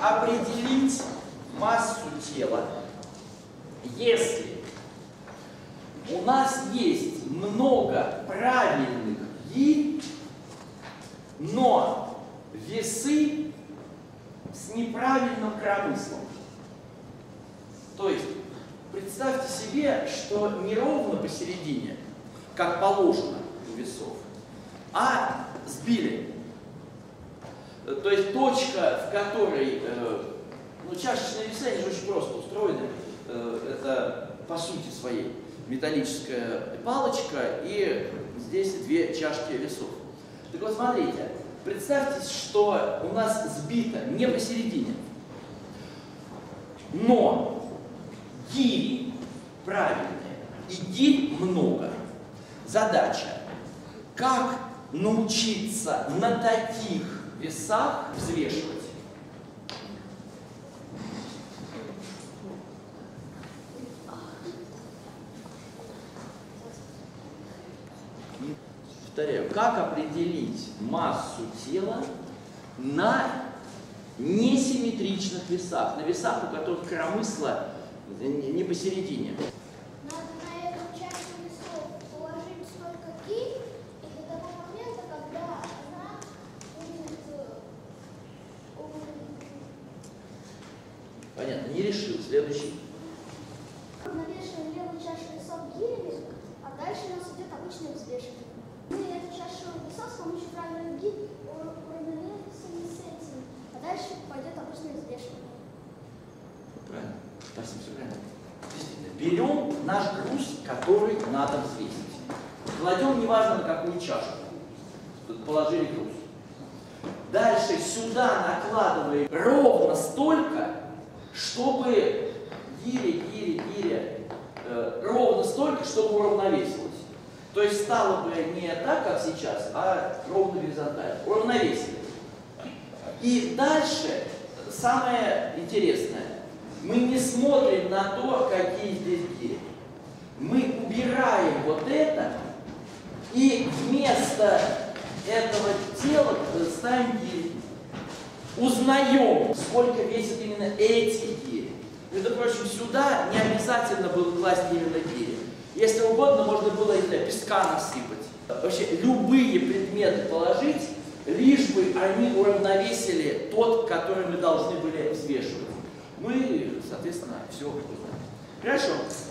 определить массу тела, если у нас есть много правильных гирь, но весы с неправильным коромыслом? То есть представьте себе, что не ровно посередине, как положено у весов, а сбили. То есть точка, в которой, чашечные весы, они же очень просто устроены. Это по сути своей металлическая палочка, и здесь две чашки весов. Так вот, смотрите, представьте, что у нас сбито не посередине, но гири правильные, и гирь много. Задача, как научиться на таких весах взвешивать? Повторяю, как определить массу тела на несимметричных весах, на весах, у которых коромысла не посередине? Надо на эту часть весов положить столько гирь, и до того момента, когда она будет... Понятно, не решил. Следующий. Навешиваем левую чашу весов гирями, а дальше у нас идет обычное взвешивание. Мы эту чашу весов с помощью правильных гирь уравновесим с этим, а дальше пойдет обычное взвешивание. Правильно. Спасибо, все правильно. Действительно, берем наш груз, который надо взвесить. Кладем, неважно на какую чашу. Тут положили груз. Дальше сюда накладываем ровно столько, чтобы гиря, ровно столько, чтобы уравновесилось. То есть стало бы не так, как сейчас, а ровно горизонтально. Уравновесили. И дальше самое интересное. Мы не смотрим на то, какие здесь гири. Мы убираем вот это, и вместо этого тела ставим гири. Узнаем, сколько весят именно эти гири. Между прочим, сюда не обязательно было класть именно гири. Если угодно, можно было песка насыпать. Вообще, любые предметы положить, лишь бы они уравновесили тот, который мы должны были взвешивать. Мы, соответственно, все узнаем. Хорошо.